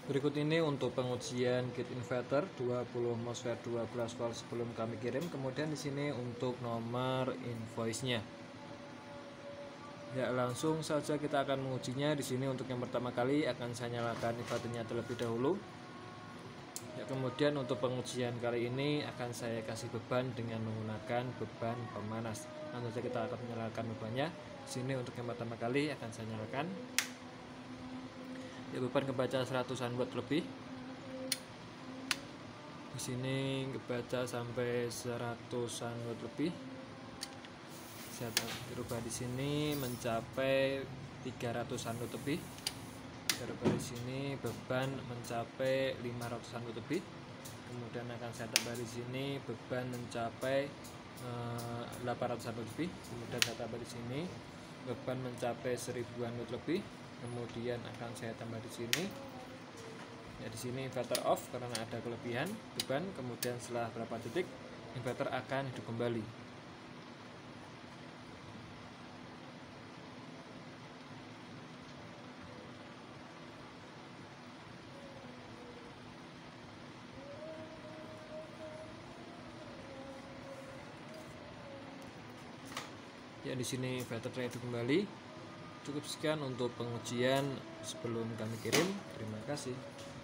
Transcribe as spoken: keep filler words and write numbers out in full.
Berikut ini untuk pengujian kit inverter dua puluh MOSFET dua belas volt sebelum kami kirim. Kemudian di sini untuk nomor invoice-nya. Ya, langsung saja kita akan mengujinya. Di sini untuk yang pertama kali akan saya nyalakan inverternya terlebih dahulu. Ya, kemudian untuk pengujian kali ini akan saya kasih beban dengan menggunakan beban pemanas. Langsung saja kita akan menyalakan bebannya. Di sini untuk yang pertama kali akan saya nyalakan. Ya, beban kebaca seratusan watt lebih. Di sini kebaca sampai seratusan watt lebih. Saya dirubah di sini mencapai tiga ratusan watt lebih. Dirubah di sini beban mencapai lima ratusan watt lebih. Kemudian akan saya tambah di sini beban mencapai eh, delapan ratusan watt lebih. Kemudian saya tambah di sini beban mencapai seribuan watt lebih. Kemudian akan saya tambah di sini. Ya, di sini inverter off karena ada kelebihan beban. Kemudian setelah beberapa detik inverter akan hidup kembali. Ya, di sini inverter hidup kembali. Cukup sekian untuk pengujian sebelum kami kirim. Terima kasih.